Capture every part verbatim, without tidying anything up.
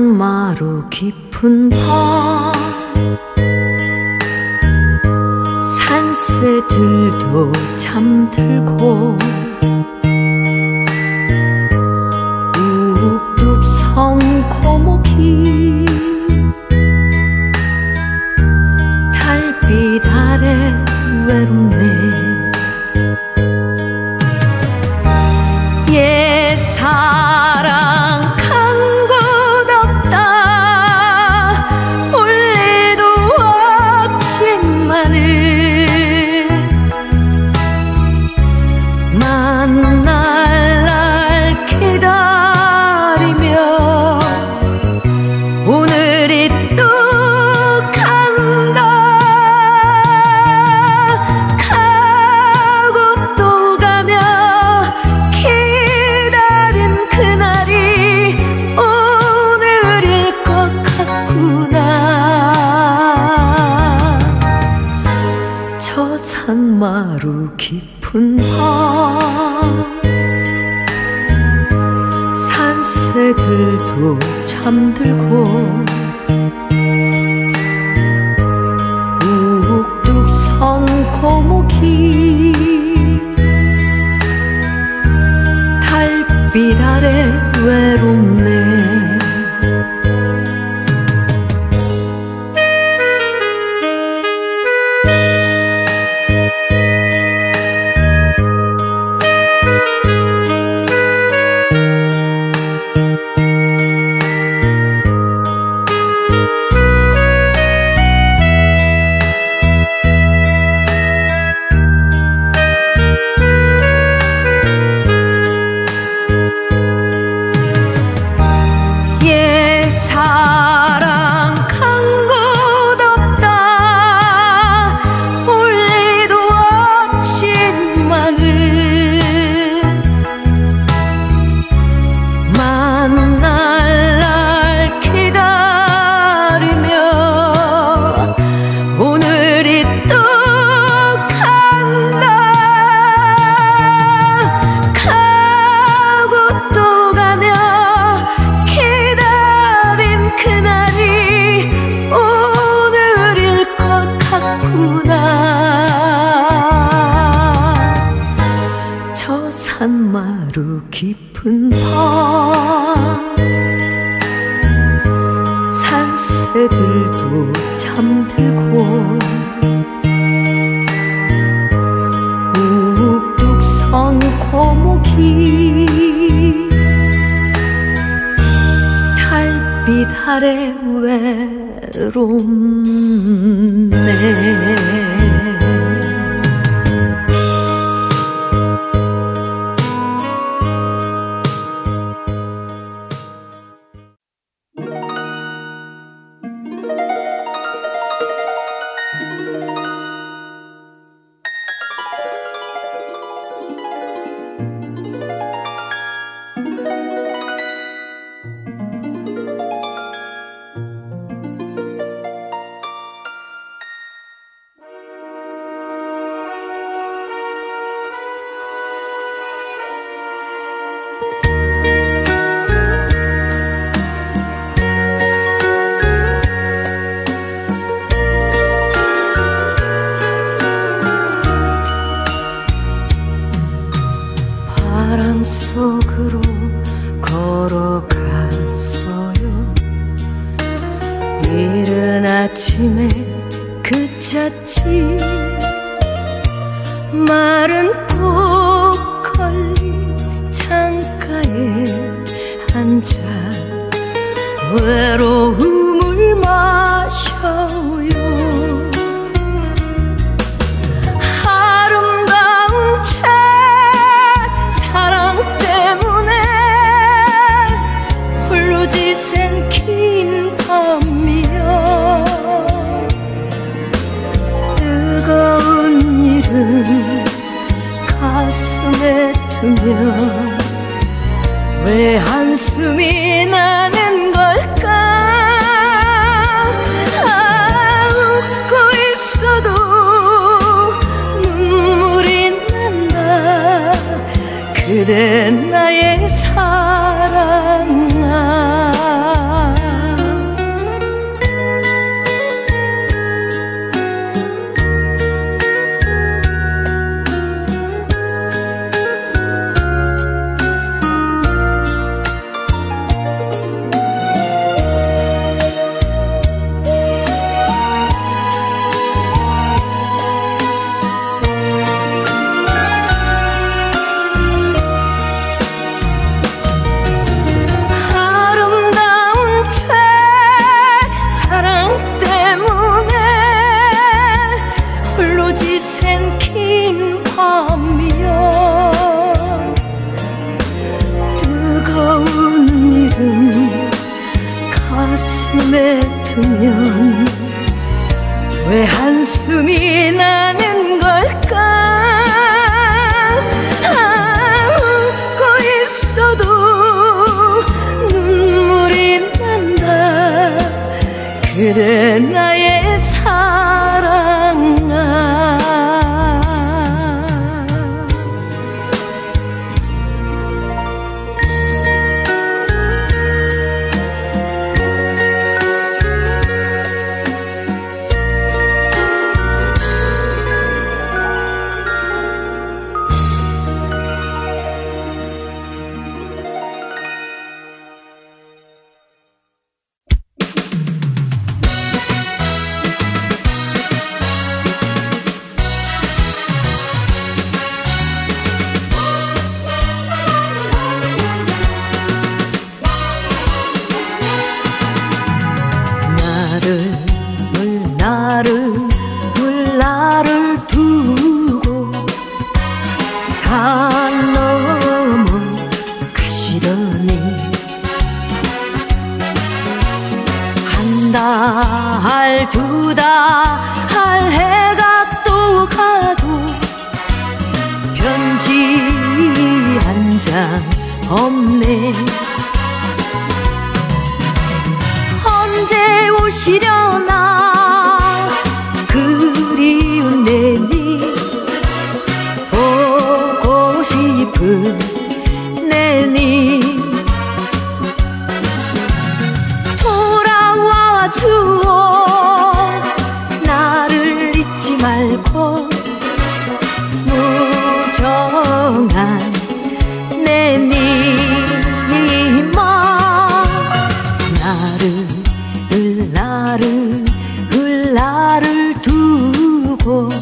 산마루 깊은 밤 산새들도 잠들고 욱뚝 선 고목이 달빛 아래 외롭네. 옛사랑 간 곳 없다. 올리도 없지만은 만날 날 기다리며 오늘이 또 간다. 가고 또 가며 기다린 그날이 오늘일 것 같구나. 저 산마루 깊은 밤 산새들도 잠들고 욱뚝 선 고목이 달빛 아래 외롭네. 옛사랑 간 곳 없다. 올리도 없지만은 만날 날 기다리며 오늘이 또 간다. 가고 또 가며 기다린 그날이 오늘일 것 같구나. 저 산마루 깊은 밤 산새들도 잠들고 욱뚝 선 고목이 달빛 아래 외롭네. 바람 속으로 걸어갔어요. 이른 아침에 그쳤지. 마른 꽃 걸린 창가에 앉아 외로움을 마셔요. 아름다운 채 사랑 때문에 홀로 지샌 긴 밤이여. 뜨거운 일은 가슴에 두면 왜 한숨이 나는 걸까? 아, 웃고 있어도 눈물이 난다. 그대 나의 사랑아. 한숨이 나는 걸까. 아, 웃고 있어도 눈물이 난다. 그래 나의 사랑아. 나를 나를 두고 산 넘어 가시더니 한 달 두 달 해가 또 가도 편지 한 장 없네. 언제 오시려나 그리운 내니 보고 싶은 내니 돌아와 주어. 나를 잊지 말고 무정한 내니만 나를 나를 나를 두고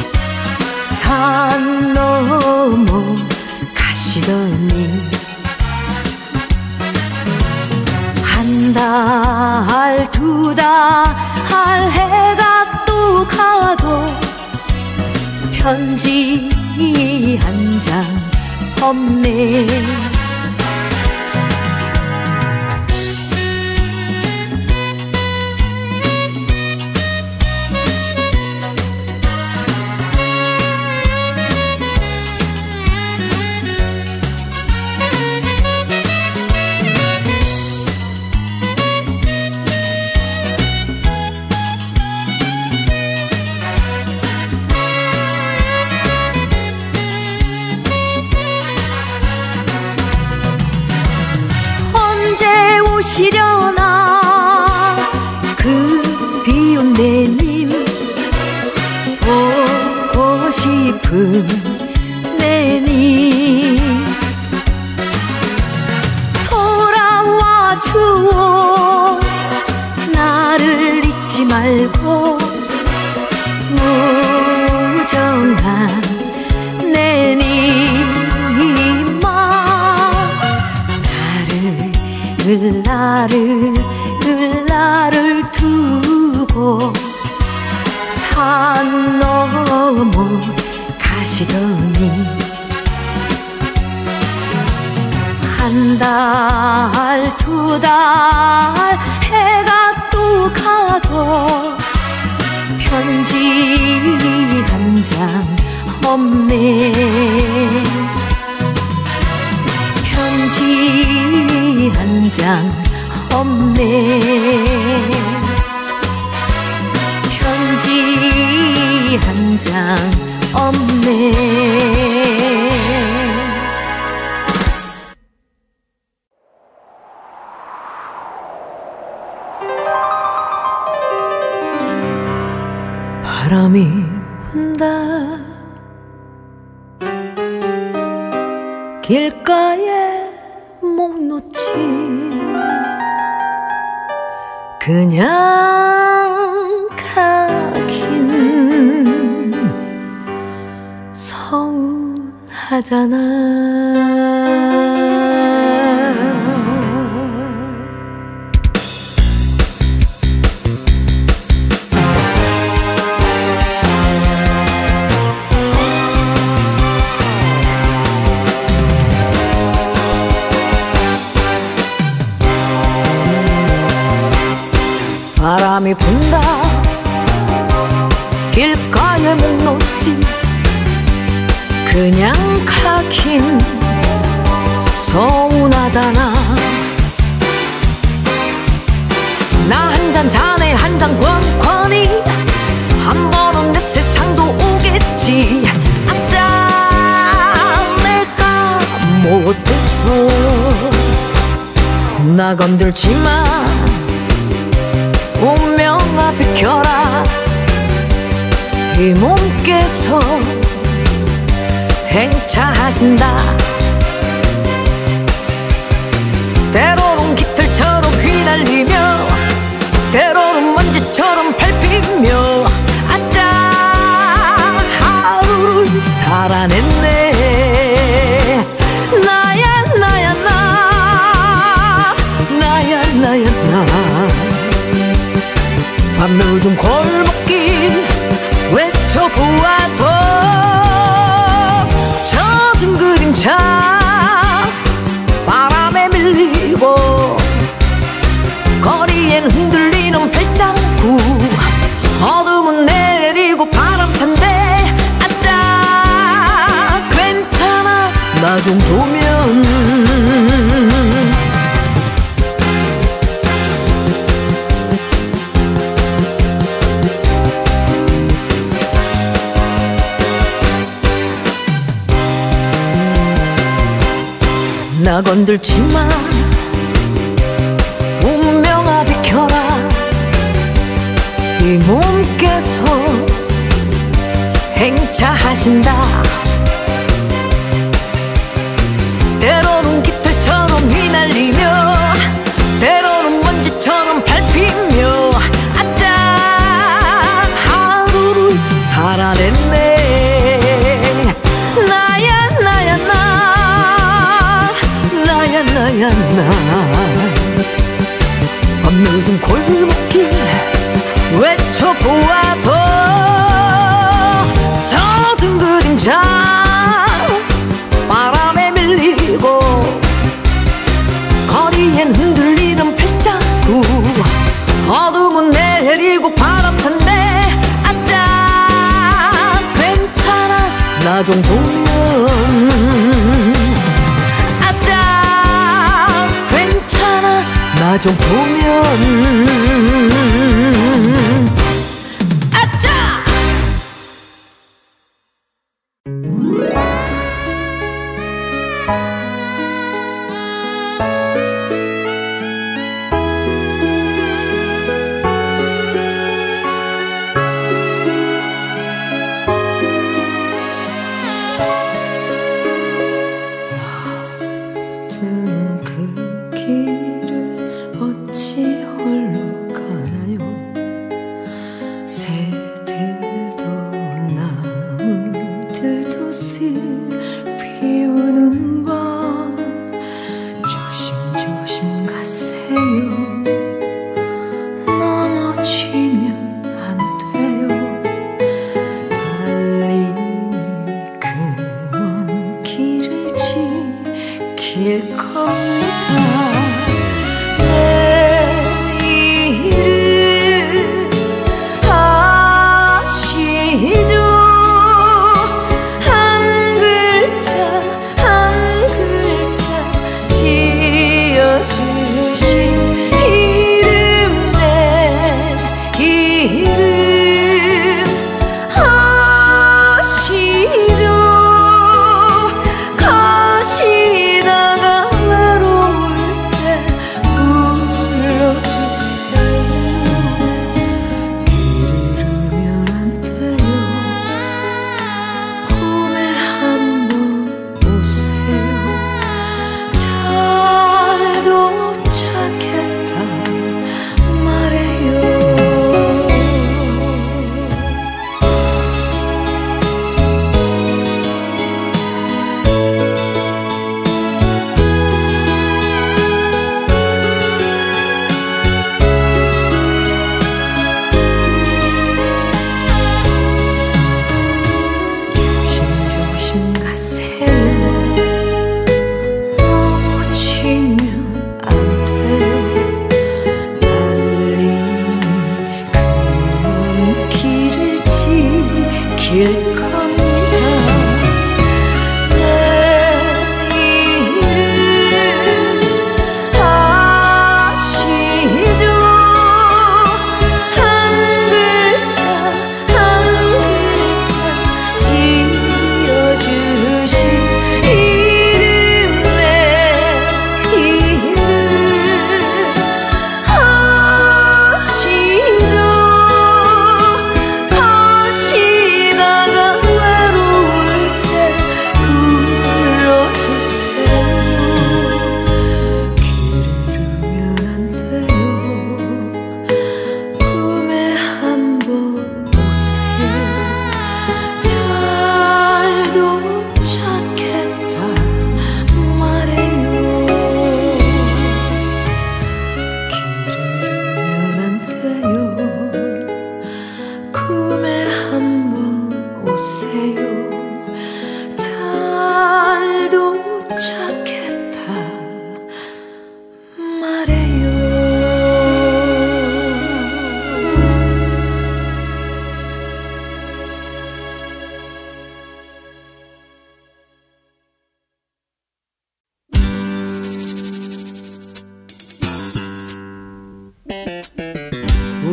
산 넘어 가시더니 한 달 두 달 해가 또 가도 편지 한 장 없네. 오시려나 그 비온 내님 보고 싶은 내님 돌아와 주어. 나를 잊지 말고 무정한 내님만 나를 나를 나를 두고 산 넘어 가시더니 한 달 두 달 해가 또 가도 편지 한 장 없네. 편지 한 장 없네. 편지 한 장 없네. 바람이 분다 길가에 목 놓지 그냥 가긴 서운하잖아. 바람이 분다 길가 왜 목 놓지? 그냥 가긴 서운하잖아. 나 한 잔 자네 한 잔 권권이 한 번은 내 세상도 오겠지. 아짜 내가 못해서 나 건들지마. 운명아 비켜라. 이 몸께서 행차하신다. 때로는 깃털처럼 휘날리며 때로는 먼지처럼 밟히며 아짜 하루를 살아냈네. 나야 나야 나 나야 나야 나 밤늦은 골목길 외쳐보아도 젖은 그림자 바람에 밀리고 거리엔 흔들리는 발자국. 어둠은 내리고 바람 찬데 아짜 괜찮아 나 정도면. 나 건들지마. 운명아 비켜라. 이 몸께서 행차하신다. 때로는 깃털처럼 휘날리며 때로는 먼지처럼 밟히며 아짜 하루를 살아냈네. 나야 나야 나 나야 나야 나 밤늦은 골목길 외쳐보아도 젖은 그림자 바람에 밀리고 거리엔 흔들리는 발자국. 어둠은 내리고 바람 탄데 아짜 괜찮아 나 정도면. 아짜 괜찮아 나 정도면. 아짜 그 길을 어찌 홀로 가나요? 새들도 나무들도 슬피 우는 밤 조심조심 가세요. 넘어지면 안 돼요. 달님이 그 먼 길을 지킬 겁니다. 내일을 아시죠? 한 글자 한 글자 지어주신 이름 내 이름 아시죠? 가시다가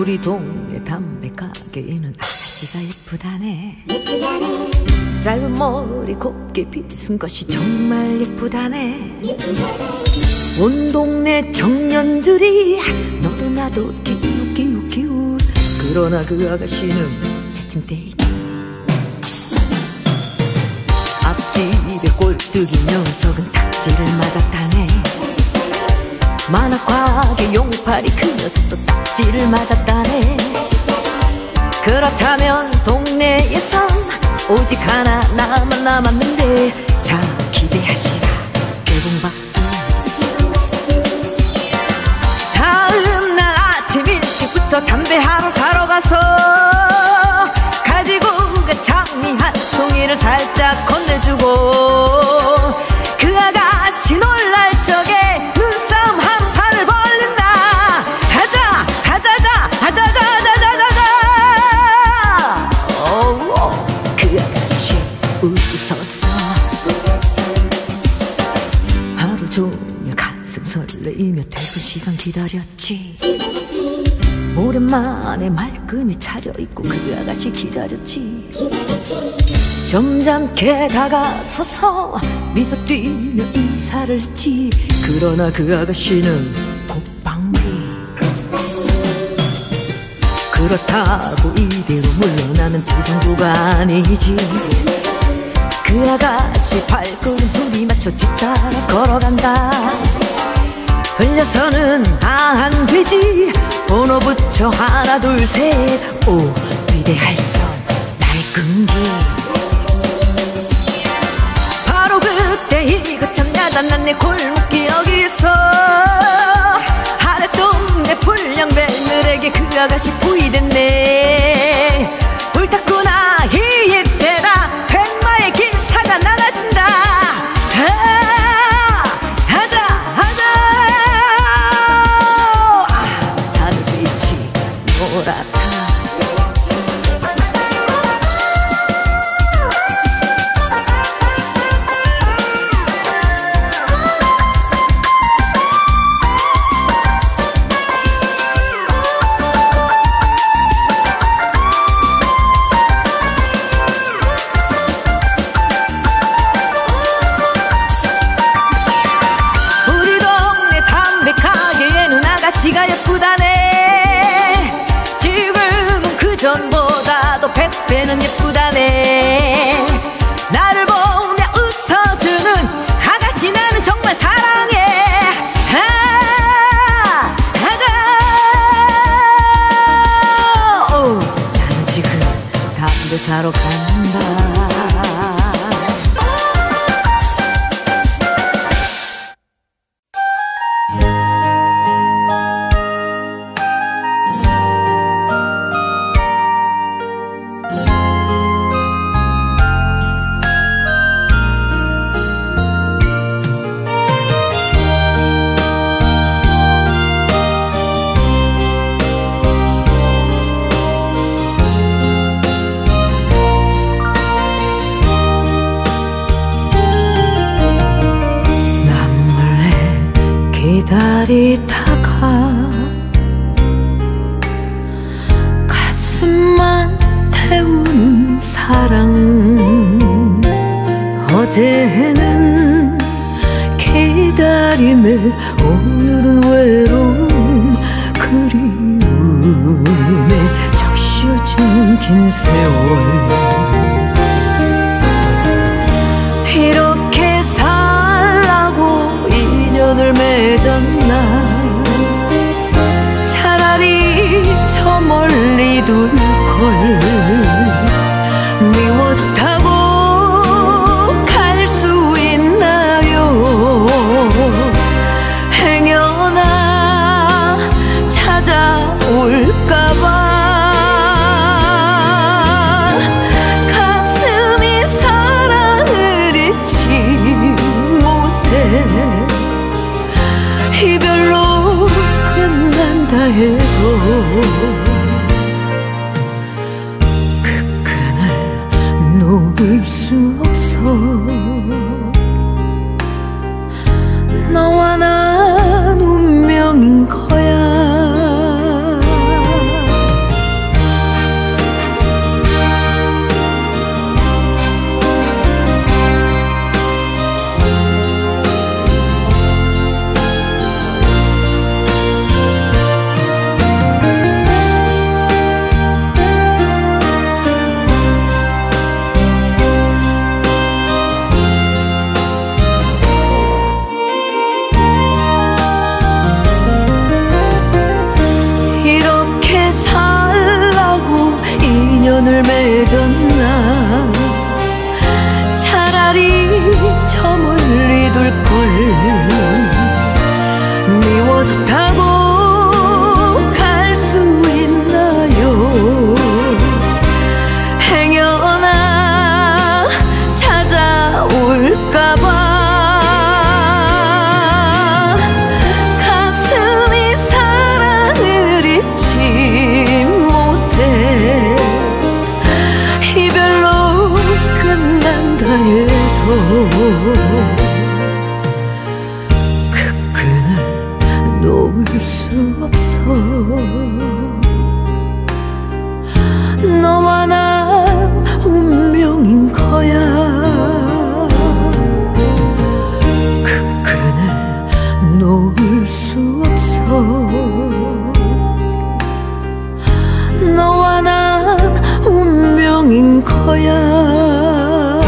우리 동네 담배 가게에는 아가씨가 예쁘다네. 짧은 머리 곱게 빗은 것이 정말 예쁘다네. 온 동네 청년들이 너도 나도 기우 기우 기우. 그러나 그 아가씨는 새침대기. 앞집에 꼴뚜기 녀석은 탁지를 맞았다네. 만화과학의 용팔이 그 녀석도 탁지를 맞았다네. 그렇다면 동네에선 오직 하나 나만 남았는데, 자 기대하시라 개봉박두. 다음날 아침 일찍부터 담배하러 사러 가서 가지고 그 장미 한 송이를 살짝 건네주고, 그 아가씨 놀랄 적에 눈싸움 한 판을 벌린다. 하자 하자자 하자자자자자자. 어우, 그 아가씨 웃었어. 하루 종일 가슴 설레이며 퇴근 시간 기다렸지. 오랜만에 말끔히 차려입고 그 아가씨 기다렸지. 점잖게 다가서서 미소 띄며 인사를 했지. 그러나 그 아가씨는 콧방귀. 그렇다고 이대로 물러나는 두 정도가 아니지. 그 아가씨 발걸음 소리 맞춰 뒤따라 걸어간다. 흘려서는 아 안 되지. 번호 붙여 하나 둘 셋. 오, 위대할 선 나의 끈기. 바로 그때 이거 참 야단난 내 골목길 여기서 하랫동네 불량배들에게 그 아가씨 부이됐네. 불탔구나 이때다. 백마의 기사가 나가신다. 아가씨가 예쁘다네. 지금은 그전보다도 백 배는 예쁘다네. 나를 보며 웃어주는 아가씨 나는 정말 사랑해. 아, 아가. 오, 나는 지금 담배 사러 간다. 기다리다가 가슴만 태우는 사랑. 어제는 기다림에 오늘은 외로움 그리움에 적셔진 긴 세월. 이렇게 살라고 인연을 맺었나. 차라리 저 멀리 둘걸. 미워졌다고 갈 수 있나요. 행여나 찾아올까봐 가슴이 사랑을 잊지 못해. 이별로 끝난다 해도 그 그날 놓을 수 없어. 너와 난 운명인 거야. 믿을걸. 미워졌다고 갈 수 있나요? 행여나 찾아올까봐 가슴이 사랑을 잊지 못해. 이별로 끝난다 해도 그 끈을 놓을 수 없어. 너와 나 운명인 거야. 그 끈을 놓을 수 없어. 너와 나 운명인 거야.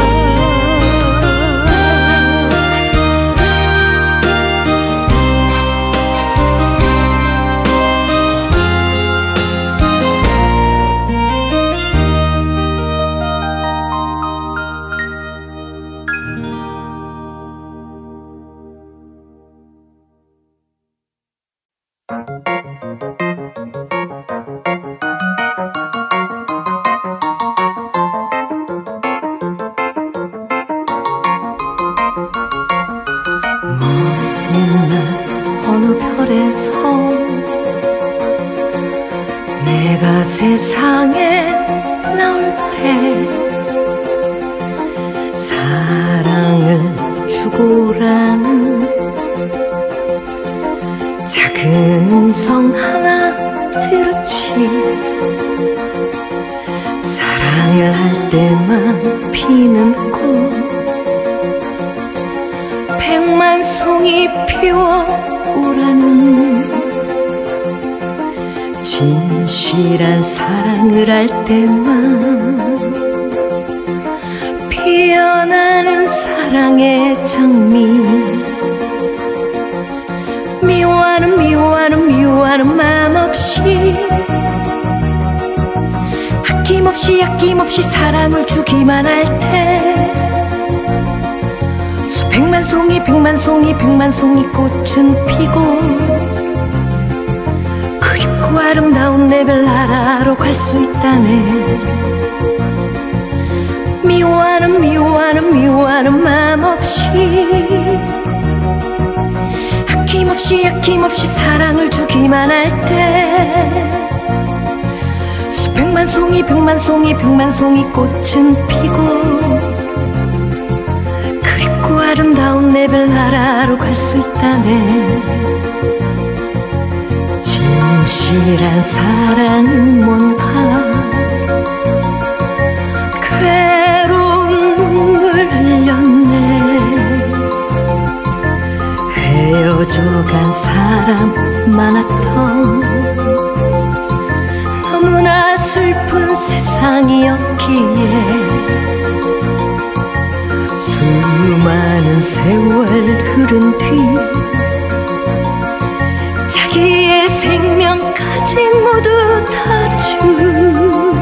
어느 별에서 내가 세상에 나올 때 사랑을 주고라는 작은 음성 하나 들었지. 사랑을 할 때만 피는 꽃 백만 송이 피워오라는 진실한 사랑을 할 때만 피어나는 사랑의 장미. 미워하는 미워하는 미워하는 맘 없이 아낌없이 아낌없이 사랑을 주기만 할 때 백만 송이 백만 송이 백만 송이 꽃은 피고 그립고 아름다운 내 별나라로 갈 수 있다네. 미워하는 미워하는 미워하는 맘 없이 아낌없이 아낌없이 사랑을 주기만 할 때 수백만 송이 백만 송이 백만 송이 꽃은 피고 아름다운 내 별나라로 갈 수 있다네. 진실한 사랑은 뭔가 괴로운 눈물 흘렸네. 헤어져간 사람 많았던 너무나 슬픈 세상이었기에 수많은 세월 흐른 뒤 자기의 생명까지 모두 다 준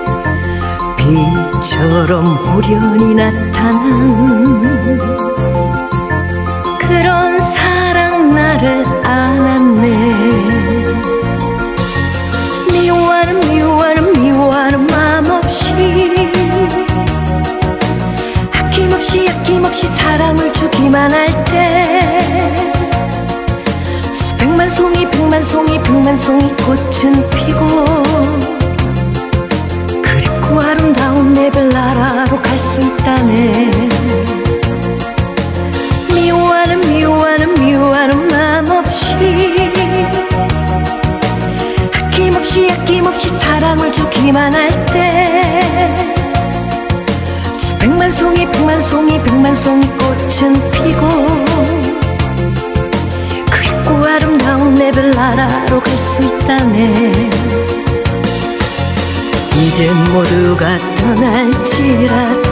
빛처럼 호련히 나타난 그런 사랑 나를 안았네. 미워하는 미워하는 미워하는 맘 없이 아낌없이 아낌없이 사랑을 주기만 할 때 수백만 송이 백만 송이 백만 송이 꽃은 피고 그립고 아름다운 내 별나라로 갈 수 있다네. 미워하는 미워하는 미워하는 맘 없이 아낌없이 아낌없이 사랑을 주기만 할 때 백만 송이 백만 송이 백만 송이 꽃은 피고 그립고 아름다운 내 별나라로 갈 수 있다네. 이젠 모두가 떠날지라도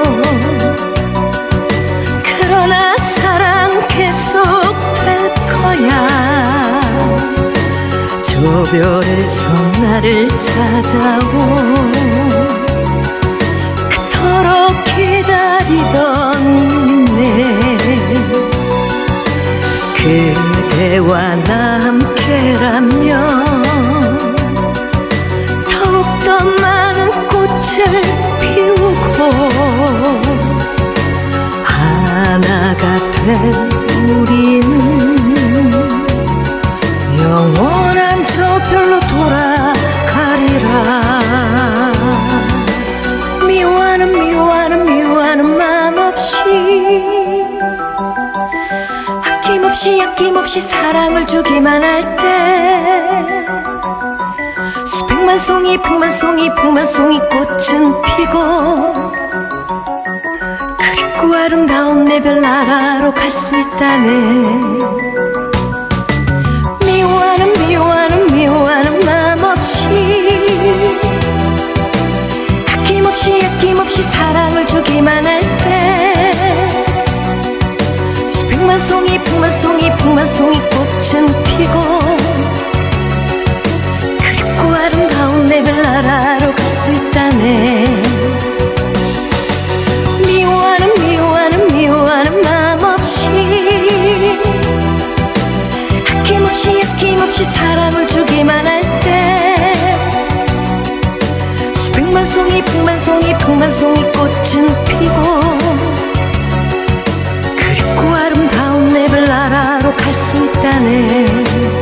그러나 사랑 계속될 거야. 저 별에서 나를 찾아온 그토록 기다리던 내 그대와 나 함께라면 더욱더 많은 꽃을 피우고 하나가 된 우리는 영원한 저 별로 돌아가리라. 미워하는 미워하는 미워하는 맘 없이 아낌없이 아낌없이 사랑을 주기만 할 때 수백만 송이 백만 송이 백만 송이 꽃은 피고 그립고 아름다운 내 별나라로 갈 수 있다네. 미워하는 미워하는 미워하는 맘 없이 아낌없이 아낌없이 사랑을 주기만 할 때 수백만 송이 백만 송이 백만 송이 꽃은 피고 그립고 아름다운 내 별나라로 갈 수 있다네. 미워하는 미워하는 미워하는 맘 없이 아낌없이 아낌없이 사랑을 주기만 할 때 수백만 송이 백만 송이 백만 송이 꽃은 피고 그립고 아름다운 내 별나라로 갈 수 있다네.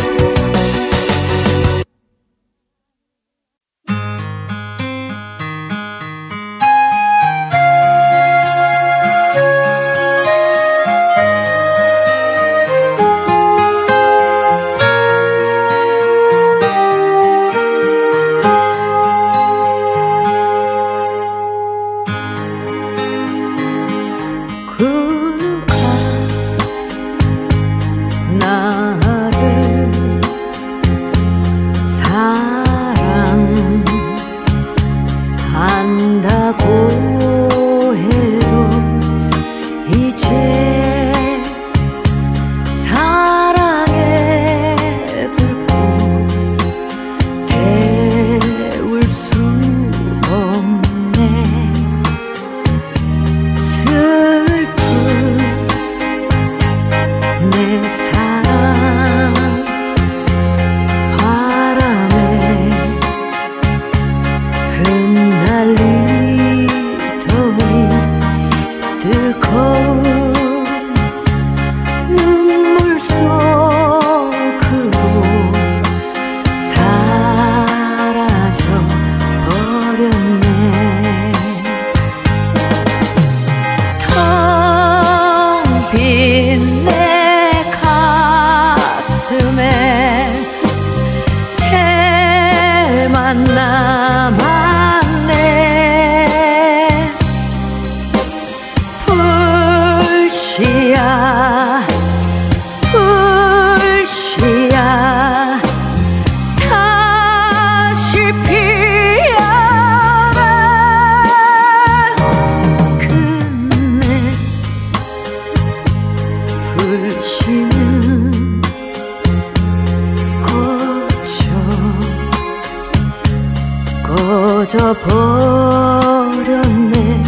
꺼져버렸네.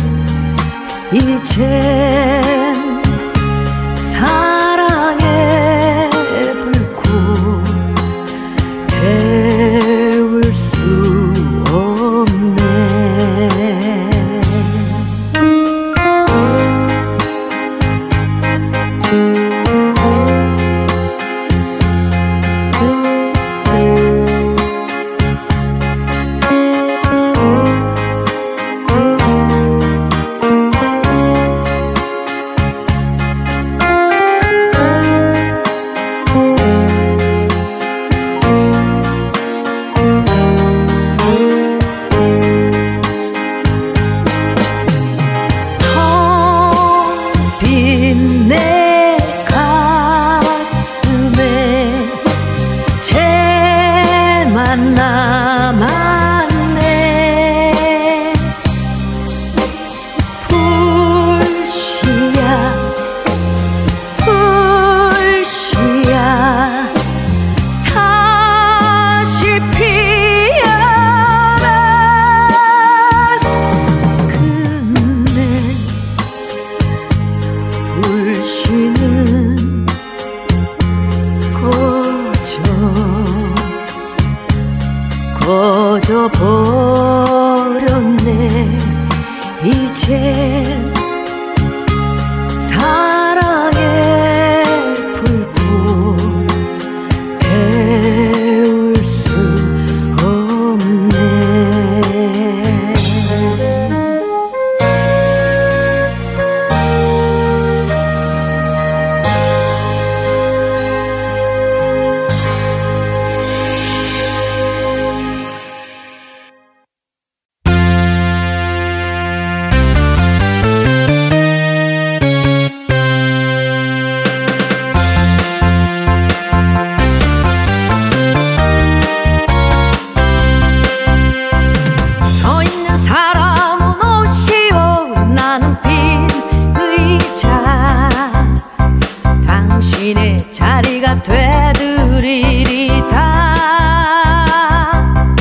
이젠 사랑의 불꽃 태울 수 없네. 내 가슴에 채만 남았네. 불씨야 불씨야 다시 피어라. 근데 불씨는 곧 버렸네. 이젠 사랑의 불꽃 태울 수 없네. 자리가 되드리리다.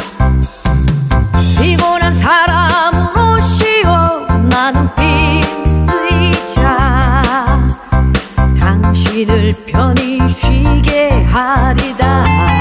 피곤한 사람은 오시오. 나는 빈 의자 당신을 편히 쉬게 하리다.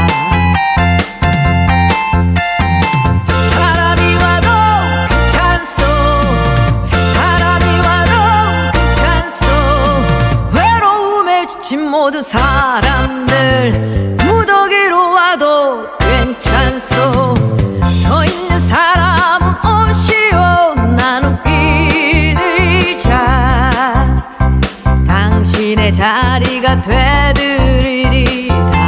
사람이 와도 괜찮소. 새 사람이 와도 괜찮소. 외로움에 지친 모든 사람들 무더기로 와도 괜찮소. 서 있는 사람은 오시오. 나는 빈 의자 당신의 자리가 되드리리다.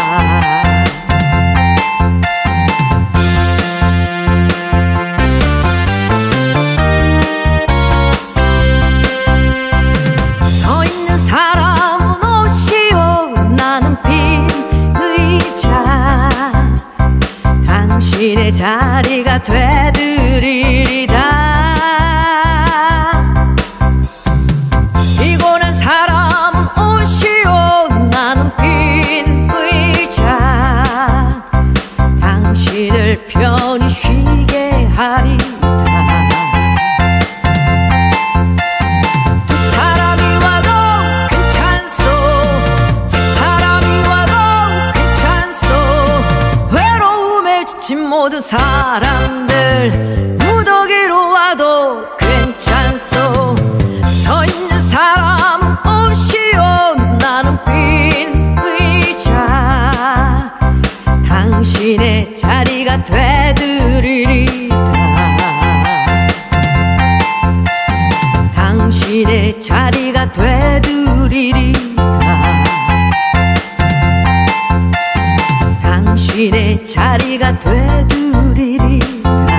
서 있는 사람은 오시오. 나는 빈 의자 당신의 자리가 되드리리다. 피곤한 사람은 오시오. 나는 빈 의자 당신을 편히 쉬게 하리다. 두 사람이 와도 괜찮소. 세 사람이 와도 괜찮소. 외로움에 지친 모든 사람들 무더기로 와도 괜찮소. 서 있는 사람은 오시오. 나는 빈 의자 당신의 자리가 되드리리다. 당신의 자리가 되드리리다. 당신의 자리가 되드리리다.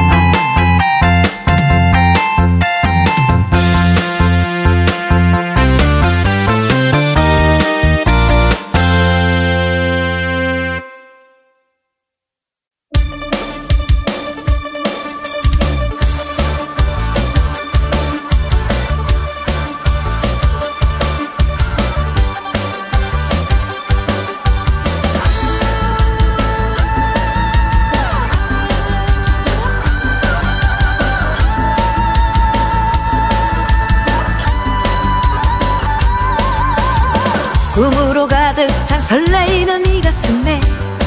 꿈으로 가득 찬 설레이는 이 가슴에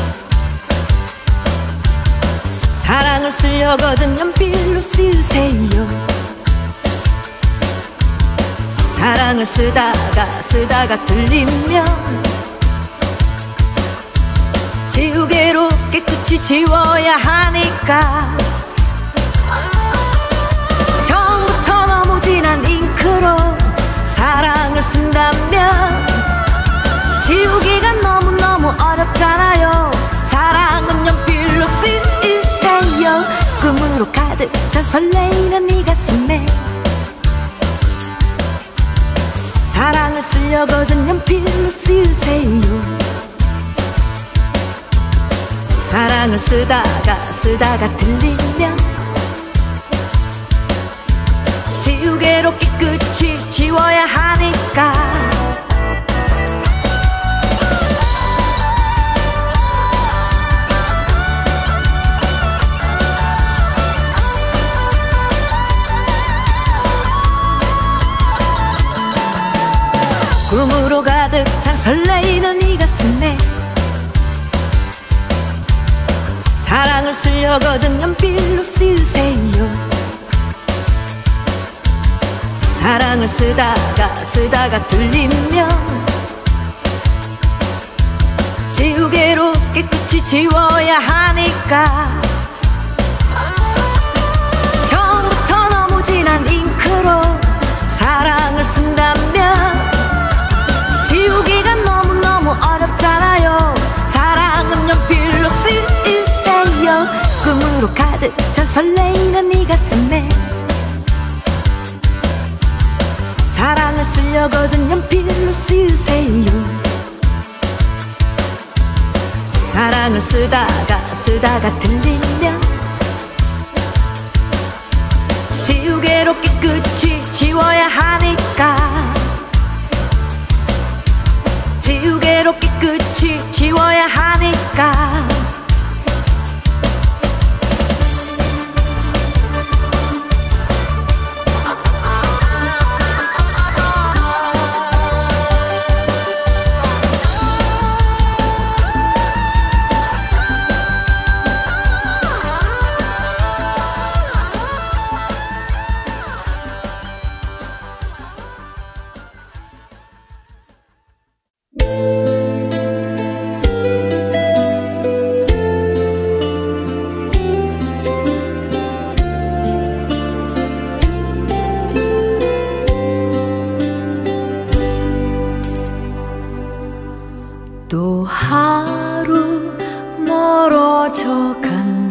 사랑을 쓰려거든 연필로 쓰세요. 사랑을 쓰다가 쓰다가 틀리면 지우개로 깨끗이 지워야 하니까 처음부터 너무 진한 잉크로 사랑을 쓴다면 지우기가 너무너무 어렵잖아요. 사랑은 연필로 쓰세요. 꿈으로 가득 찬 설레이는 이 가슴에 사랑을 쓰려거든 연필로 쓰세요. 사랑을 쓰다가 쓰다가 틀리면 지우개로 깨끗이 지워야 하니까 꿈으로 가득 찬 설레이는 이 가슴에 사랑을 쓰려거든 연필로 쓰세요. 사랑을 쓰다가 쓰다가 틀리면 지우개로 깨끗이 지워야 하니까 처음부터 너무 진한 잉크로 사랑을 쓴다면 지우기가 너무너무 어렵잖아요. 사랑은 연필로 쓰세요. 꿈으로 가득 찬 설레이는 이 가슴에 사랑을 쓰려거든 연필로 쓰세요. 사랑을 쓰다가 쓰다가 틀리면 지우개로 깨끗이 지워야 하니까 지우개로 깨끗이 지워야 하니까 또 하루 멀어져 간다.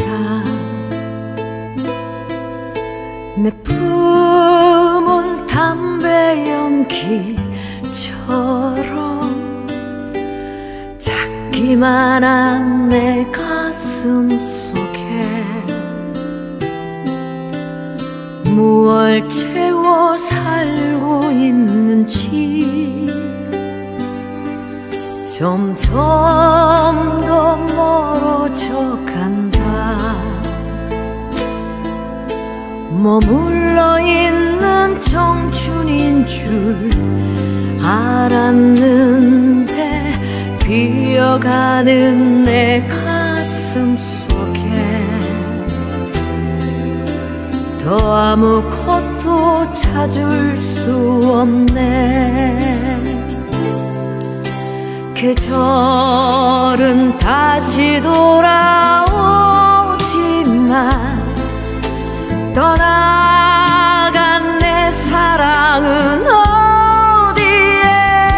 내 품은 담배 연기처럼 작기만 한 내 가슴 속에 무얼 채워 살고 있는지 점점 더 멀어져 간다. 머물러 있는 청춘인 줄 알았는데 비어가는 내 가슴 속에 더 아무것도 찾을 수 없네. 계절은 다시 돌아오지만 떠나간 내 사랑은 어디에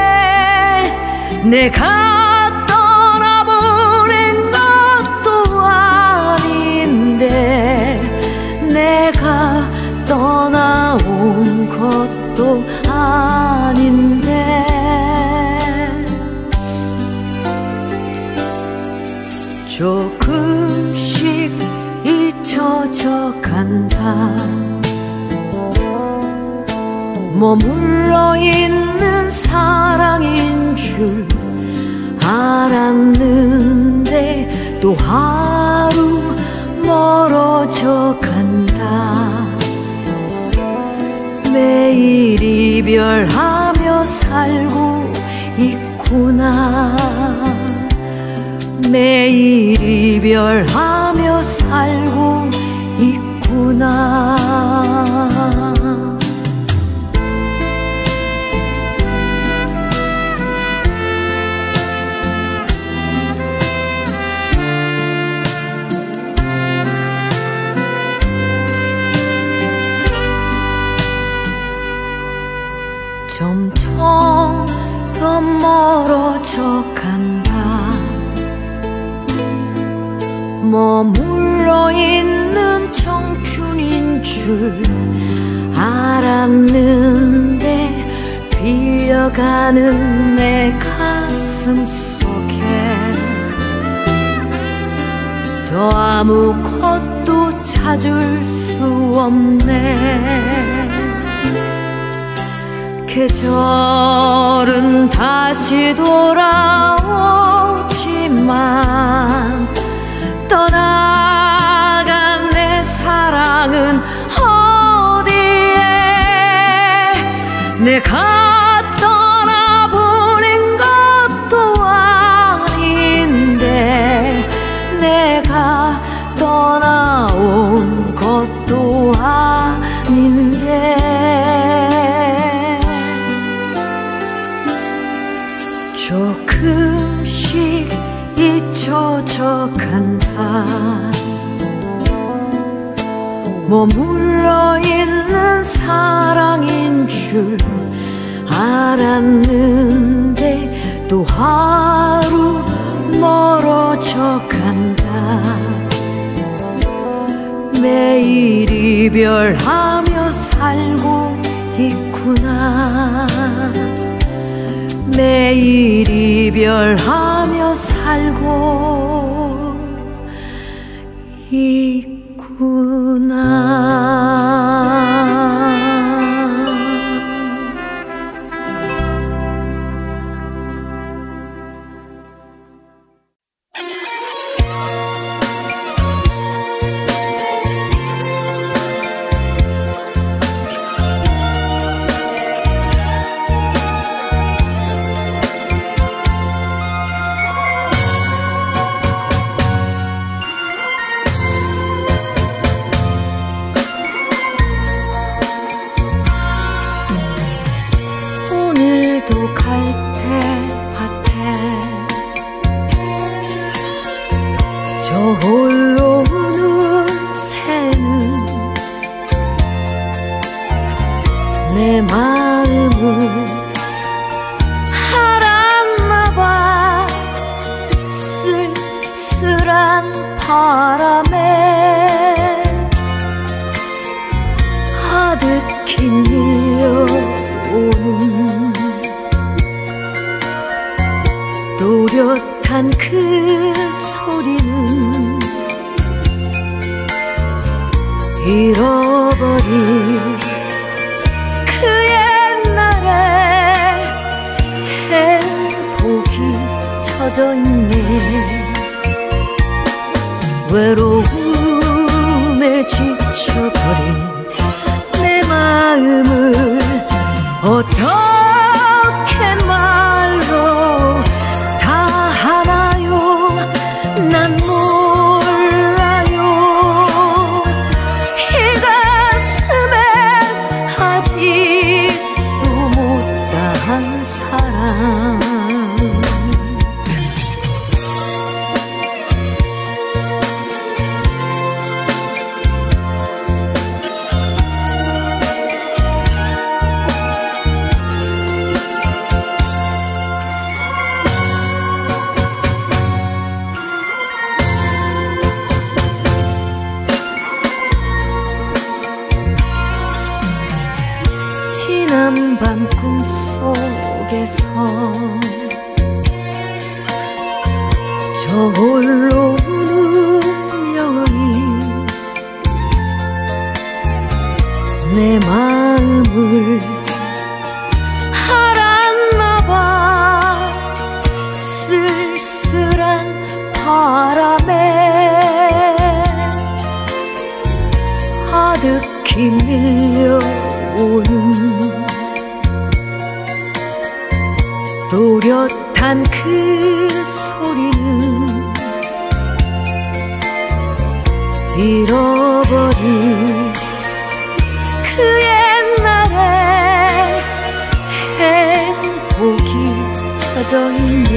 내가 떠나보낸 것도 아닌데 내가 떠나온 것도 아닌데 조금씩 잊혀져 간다. 머물러 있는 사랑인 줄 알았는데 또 하루 멀어져 간다. 매일 이별하며 살고 있구나. 매일 이별하며 살고 있구나. 점점 더 멀어져 간다. 머물러 있는 청춘인 줄 알았는데 비어가는 내 가슴 속에 더 아무것도 찾을 수 없네. 계절은 다시 돌아오지만 떠나간 내 사랑은 어디에 내가 떠나보낸 것도 아닌데 내가 조금씩 잊혀져 간다. 머물러 있는 사랑인 줄 알았는데 또 하루 멀어져 간다. 매일 이별하며 살고 있구나. 매일 이별하며 살고 있구나. 오늘도 갈대밭에 저 홀로 우는 새는 내 마음을 알았나봐. 쓸쓸한 바람에 아득히 밀려오는 또렷한 그 소리는 잃어버린 그 옛날에 행복이 젖어있네. 외로움에 지쳐버린 내 마음을 어떻게 말로 다 하나요? 난 몰라요. 이 가슴엔 아직도 못다한 사랑. 지난 밤 꿈속에서 저 홀로 우는 여인 내 마음을 알았나봐. 쓸쓸한 바람에 아득히 밀려오는 또렷한 그 소리는 잃어버린 그 옛날에 행복이 젖어있네.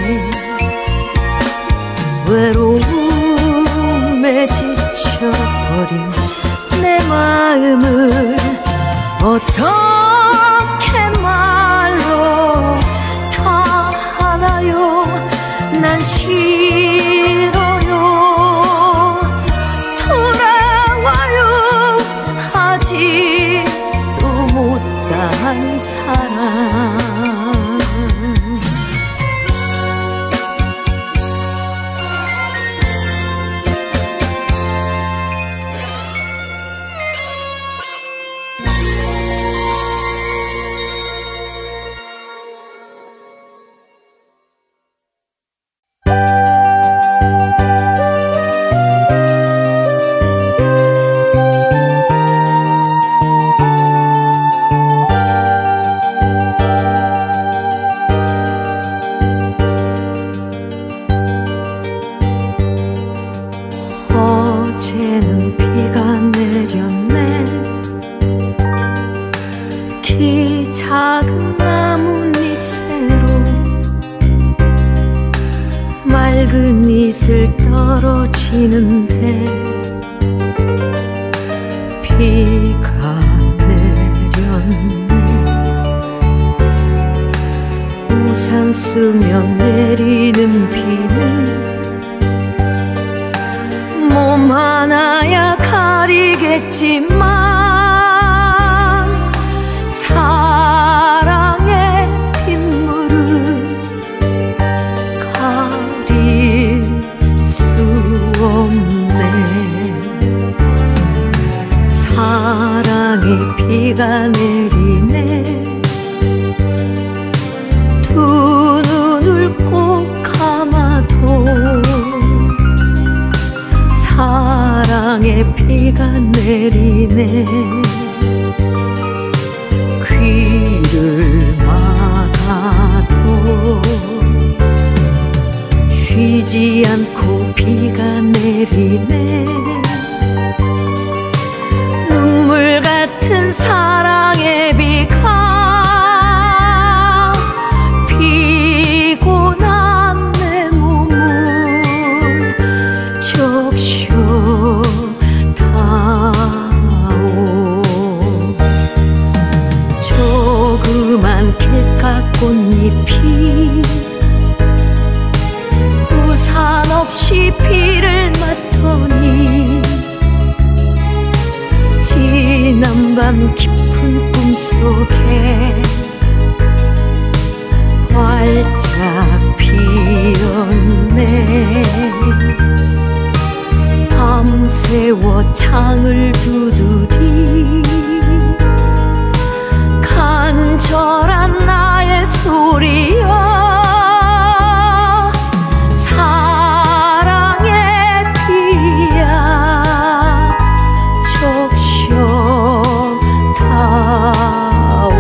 외로움에 지쳐버린 내 마음을 어떻게 말로 다 하나요? 난 싫어요. 돌아와요. 아직도 못다한 사랑. 슬슬 떨어지는데 비가 내렸네. 우산 쓰면 내리는 비는 몸 하나야 가리겠지만 사랑의 빗물은 가릴 수 없네. 사랑의 비가 내리네. 두 눈을 꼭 감아도 사랑의 비가 내리네. 귀를 막아도 쉬지 않고 비가 내리네. 눈물 같은 사랑의 비가 피곤한 내 몸을 적셔 다오. 조그만 길가 꽃잎이 우산 없이 비를 맞더니 지난 밤 깊은 꿈속에 활짝 피었네. 밤새워 창을 두드리 간절한 나의 소리여. 사랑의 비야 적셔 다오.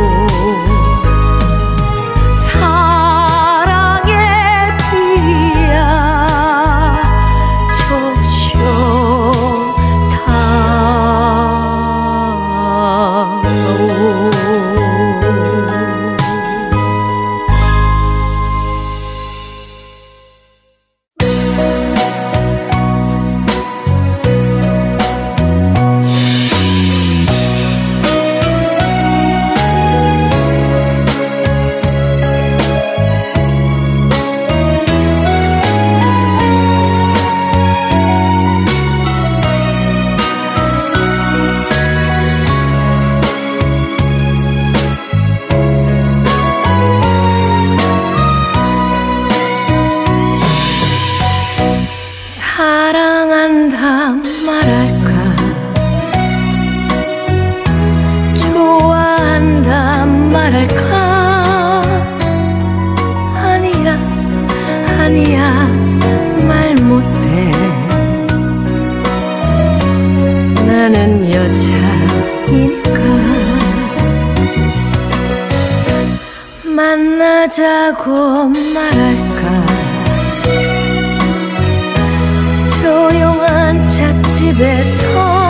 사랑의 비야 적셔 다오. 사랑한다 말할까, 좋아한다 말할까. 아니야 아니야 말 못해. 나는 여자이니까. 만나자고 말할까, 조용한 찻집에서.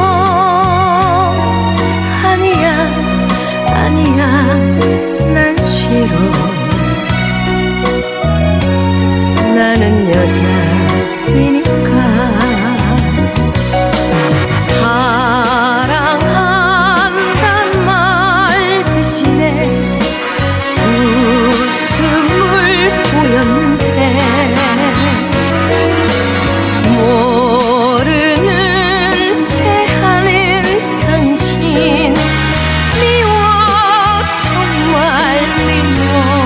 아니야 아니야 난 싫어. 나는 여자이니까. 사랑한단 말 대신에 웃음을 보였는데 모르는 채 하는 당신 미워, 정말 미워.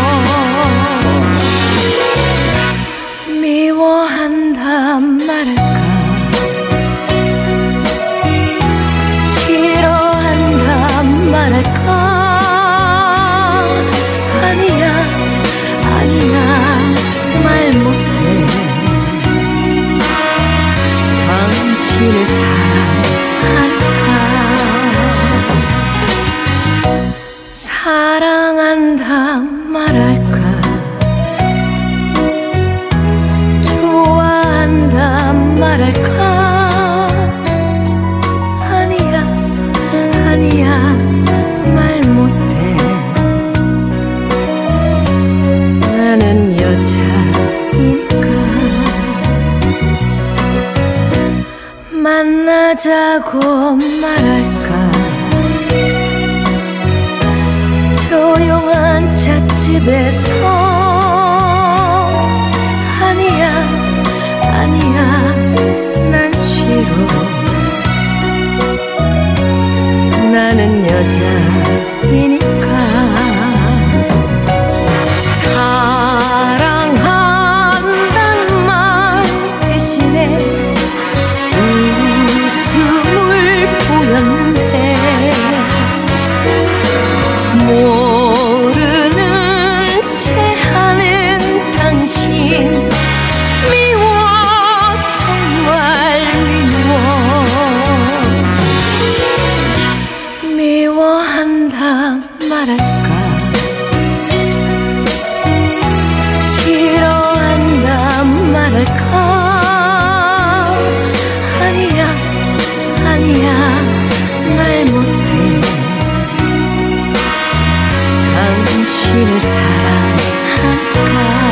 아니라고 말할까. 조용한 찻집에서 아니야 아니야 난 싫어. 나는 여자이니까. 사랑한다는 말 대신에 웃음을 보였는데 모르는 채 하는 당신 미워, 정말 미워. 미워한다 말할까. 싫어한다 말할까. 아니야 아니야 말 못해. 당신을 사랑할까.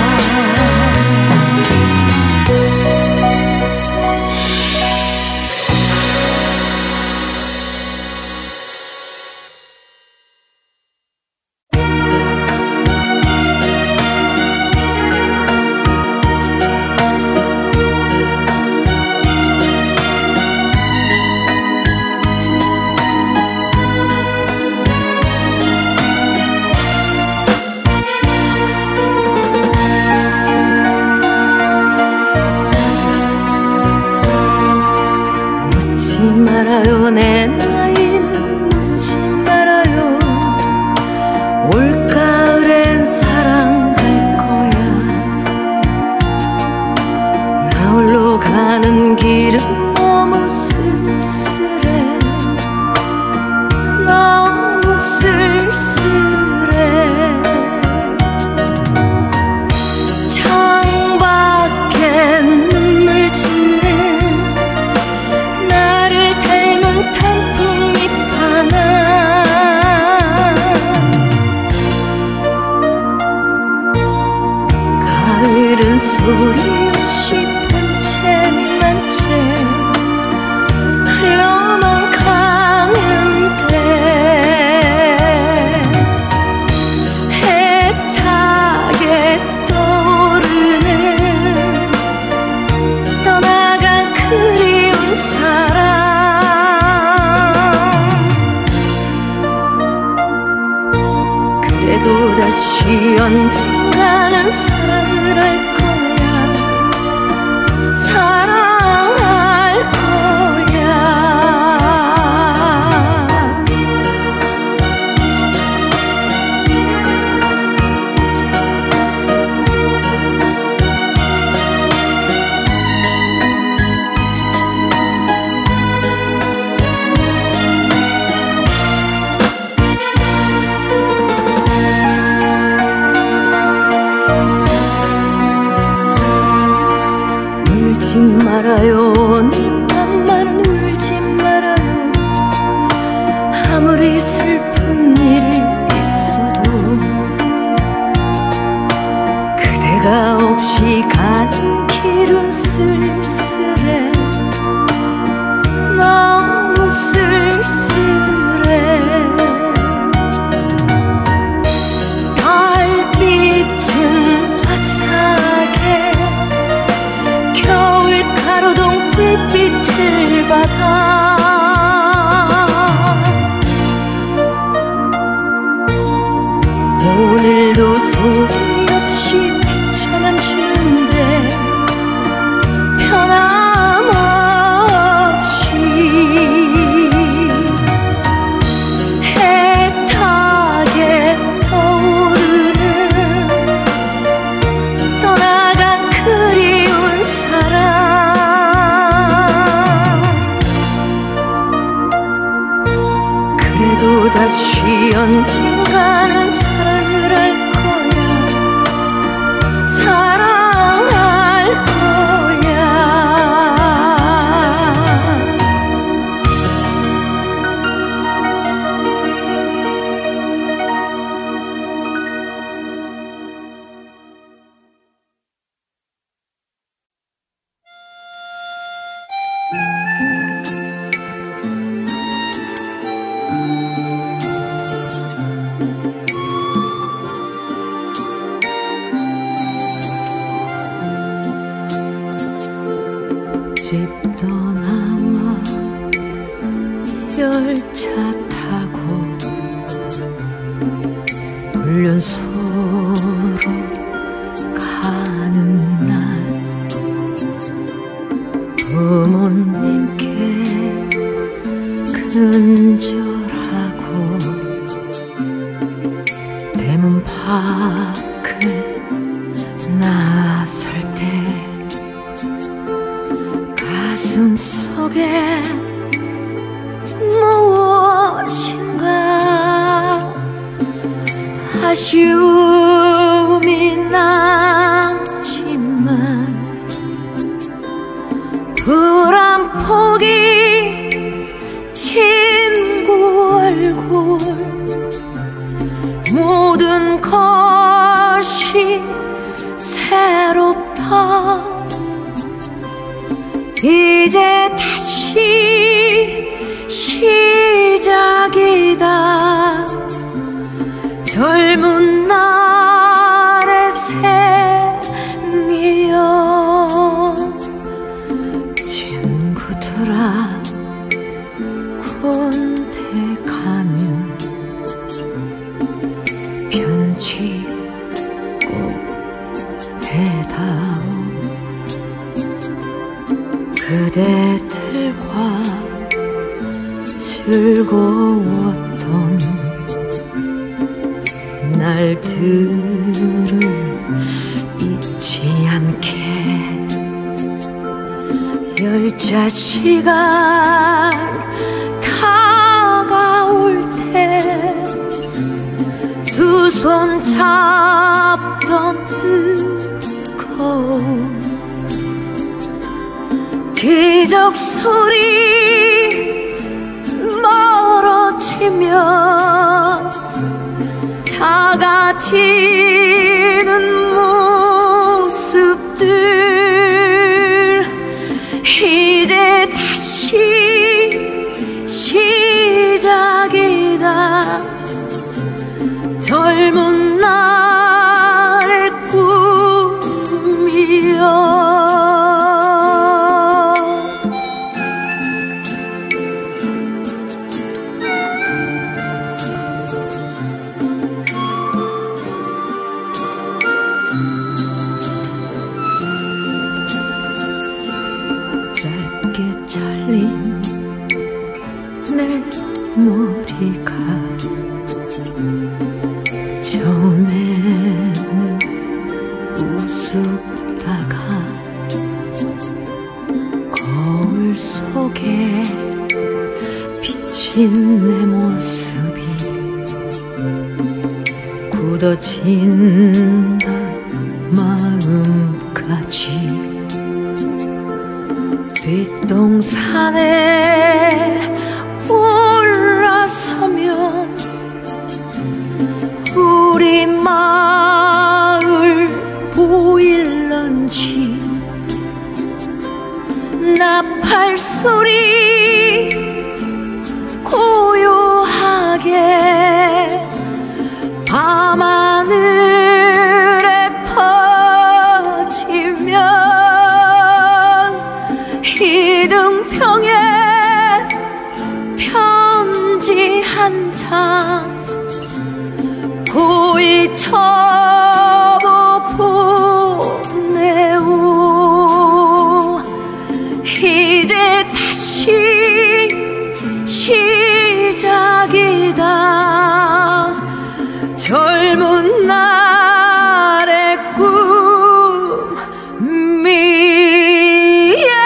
말아요 내 나이는 묻지 말아요. 올가을엔 사랑할 거야. 나 홀로 가는 길은 너무 쓸쓸해. 너무 쓸쓸해. 창밖에 눈물 짓는 단풍잎 하나. 가을은 소리 없이 본채만 채 흘러만 가는데 애타게 떠오르는 떠나간 그리운 사람. 그래도 다시 언젠가는 사랑을 할 거야. 사랑할 거야. 울지 말아요 오늘 밤만은 울지 말아요. 아무리 슬픈 일이 있어도 그대가 없이 가는 길은 쓸쓸해. 너무 쓸쓸해. 달빛은 화사하게 겨울 가로등 불빛을 받아. 오늘도 소리 없이 비춰만 주는데 변함없이 애타게 떠오르는 떠나간 그리운 사람. 그래도 다시 언젠가는 사랑을 할 거야. 사랑할 거야. 집 떠나와 열차 타고 훈련소로 가는 날 부모님께 근절하고 대문 밖을 나설 때 가슴 속에 무엇인가 아쉬움이 남지만 불안 포기 친구 얼굴 모든 것이 새롭다 이제 다시 시작이다 젊은 날의 생이여 친구들아 군대 가면 편지 꼭 해다오 그대들과 즐거웠던 날들을 잊지 않게 열차 시간 다가올 때 두 손 잡던 뜨거운 기적 소리 멀어지며 작아지는 모습들 이제 다시 시작이다 젊은 날의 꿈이여 짧게 잘린 내 머리가 처음에는 우습다가 거울 속에 비친 내 모습이 굳어진다 마음까지 뒷동산에 올라서면 우리 마을 보일런지 나팔 소리 고요하게 밤하늘에 퍼지면 이등병에 편지 한 장 고이 접어 보내오 이제 다시 시작이다 젊은 날의 꿈이야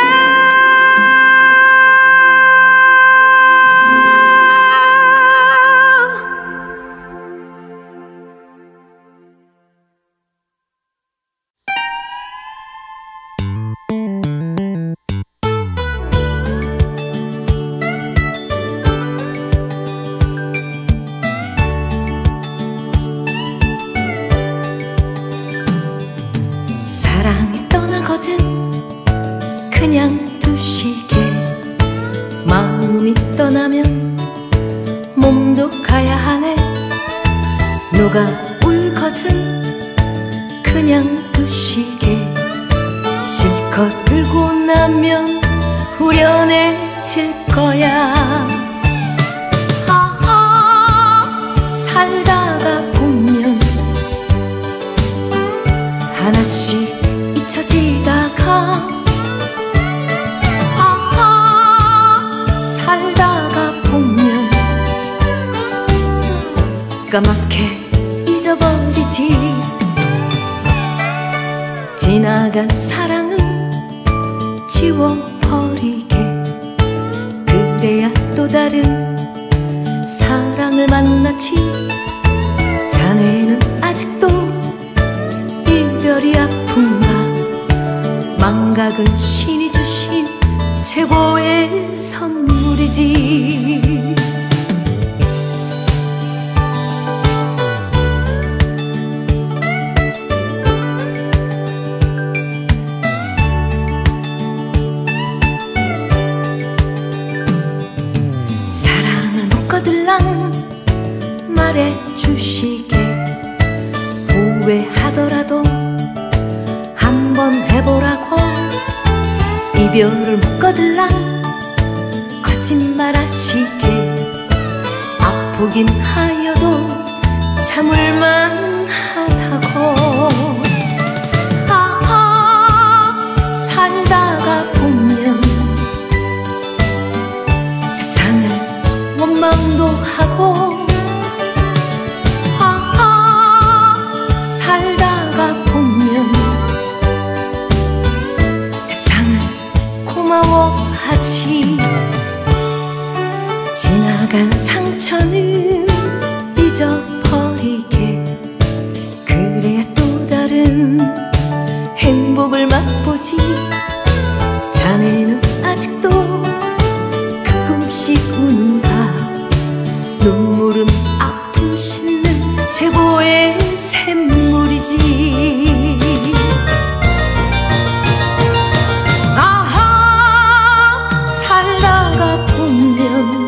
사랑이 떠나거든 그냥 두시게 마음이 떠나면 몸도 가야 하네 누가 울거든 그냥 두시게 실컷 울고 나면 후련해질 거야. 아아 살다가 보면 하나씩 잊혀지다가 아아 살다가 보면 까맣게 잊어버리지. 지나간 사랑은 지워버리게, 그래야 또 다른 사랑을 만났지. 자네는 아직도 이별이 아픈가? 망각은 신이 주신 최고의 선물이지. 거들랑 말해주시게, 후회하더라도 한번 해보라고. 이별을 묶어들랑 거짓말하시게, 아프긴 하여도 참을만 하다고. 아아 살다가 보면 원망도 하고, 아아 살다가 보면 세상을 고마워하지. 지나간 상처는 잊어버리게, 그래야 또 다른 행복을 맛보지. 자네는 아직도 가끔씩 운가? 눈물은 아픔 씻는 최고의 샘물이지. 아하 살다가 보면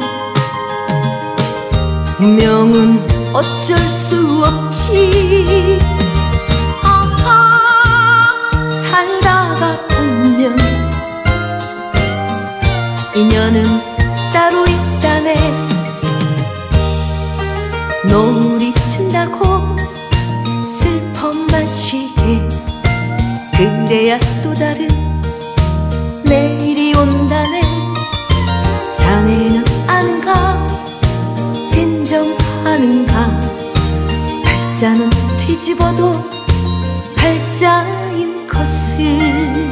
운명은 어쩔 수 없지. 아하 살다가 보면 인연은 따로 있다네. 노을이 친다고 슬퍼만 쉬게, 그래야 또 다른 내일이 온다네. 자네는 아는가? 진정하는가? 팔자는 뒤집어도 팔자인 것을.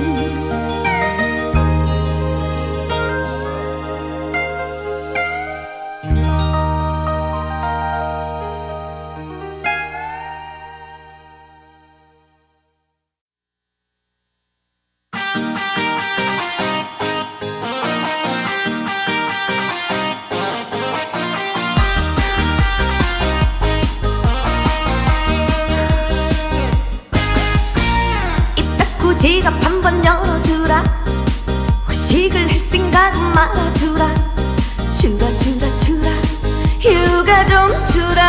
지갑 한번 열어주라. 회식을 할 생각은 말아주라. 주라 주라 주라 휴가 좀 주라.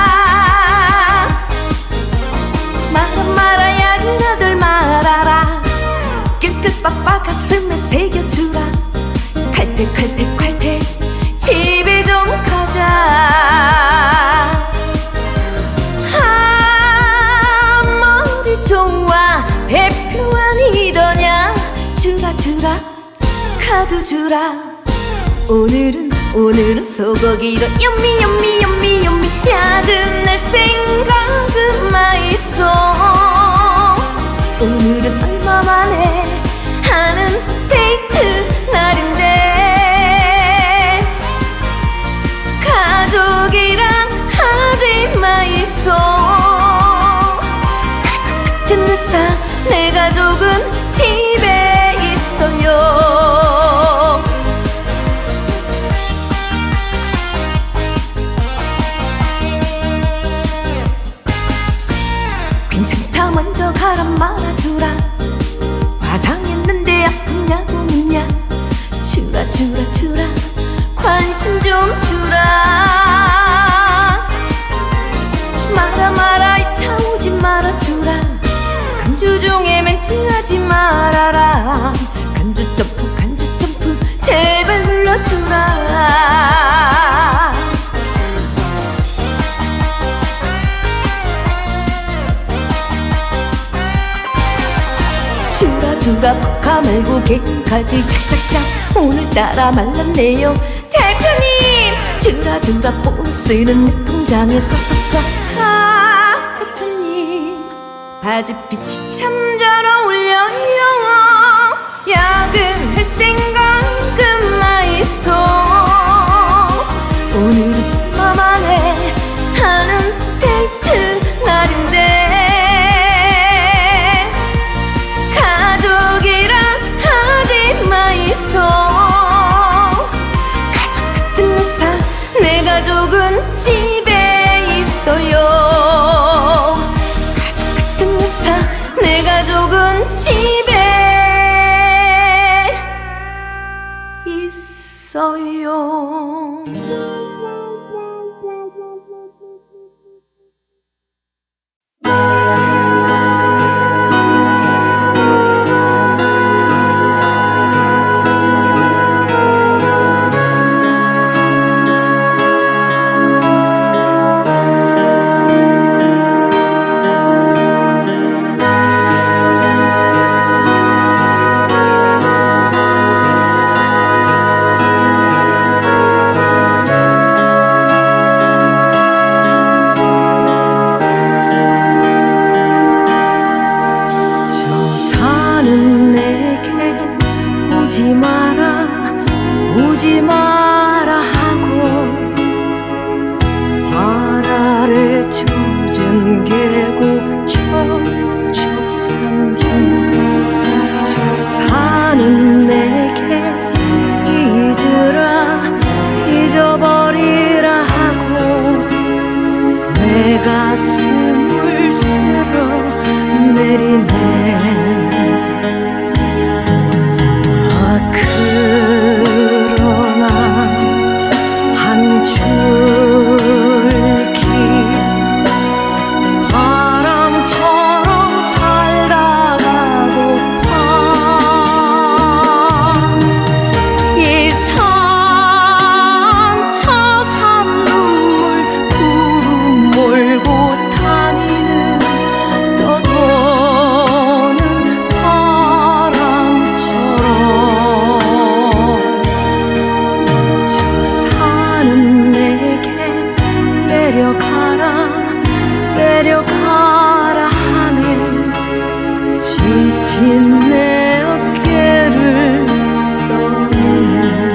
말아 말아야 나들 말아라. 낄낄빠빠 가슴에 새겨주라. 칼퇴 칼퇴 칼퇴 집에 좀 가자. 아 머리 좋아 대표 아니더냐. 주라 주라 카드 주라. 오늘은 오늘은 소고기로 연미 연미 연미 연미. 야근날 생각은 마있어. 오늘은 얼마만에 하는 데이트 날인데 가족이랑 하지 마있어. 가족 같은 의사 내 가족은 집에 있어요. 괜찮다 먼저 가라 말아주라. 화장했는데 아프냐고 묻냐. 주라 주라 주라 관심 좀 주라. 말아 말아 이차 오지 말아주라. 간주 중에 멘트 하지 말아라. 간주 점프 간주 점프 줄어주가 볶아 말고 개까지 샥샥샥 오늘따라 말랐네요. 대표님 줄어주가 보너스는 내 통장에 쏙쏙쏙. 아 대표님 바지빛이 참 잘 어울려요. 야근할 생각은 마이소. 오늘은 너만의 하는 데이트 날인데 가족이랑 하지 마이소. 가족 같은 회사 내 가족은 집에 있어요. 가족 같은 회사 내 가족은 집에 있어요. 오지 마라 하고 발 아래 젖은 계곡 첩첩산 중 저 사는 내게 잊으라 잊어버리라 하고 내 가슴을 쓸어 내리네. 내려가라 내려가라 하네. 지친 내 어깨를 떠오네.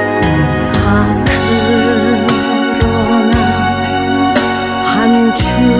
아 그러나 한 줄